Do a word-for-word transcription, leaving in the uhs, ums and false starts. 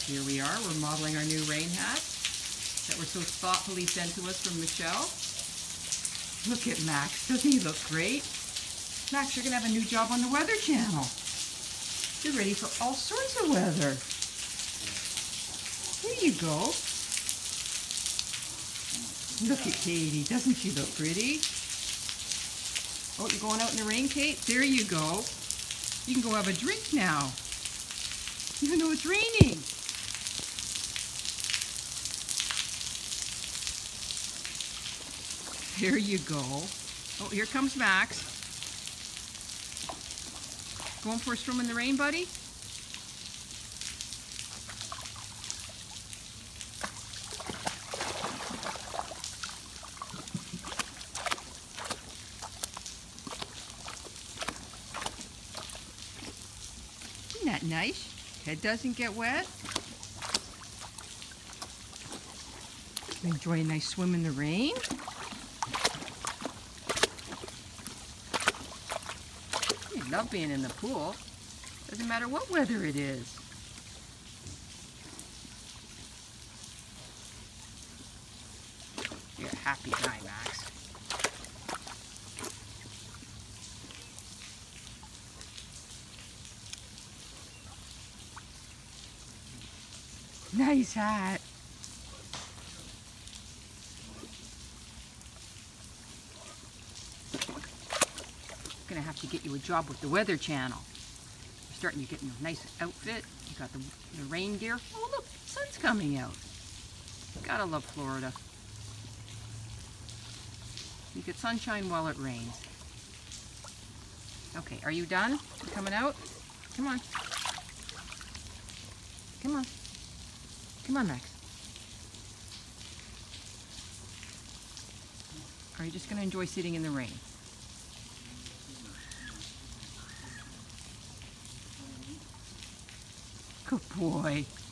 Here we are, we're modeling our new rain hats that were so thoughtfully sent to us from Michelle. Look at Max, doesn't he look great? Max, you're gonna have a new job on the Weather Channel. You're ready for all sorts of weather. There you go. Look at Katie, doesn't she look pretty? Oh, you're going out in the rain, Kate? There you go. You can go have a drink now, even though it's raining. There you go. Oh, here comes Max. Going for a swim in the rain, buddy? Isn't that nice? Head doesn't get wet. Enjoy a nice swim in the rain. You love being in the pool. Doesn't matter what weather it is. You're a happy guy, Max. Nice hat. Gonna have to get you a job with the Weather Channel. You're starting to get in a nice outfit. You got the, the rain gear. Oh look, the sun's coming out. Gotta love Florida. You get sunshine while it rains. Okay, are you done? You coming out? Come on. Come on. Come on, Max. Are you just gonna enjoy sitting in the rain? Good boy.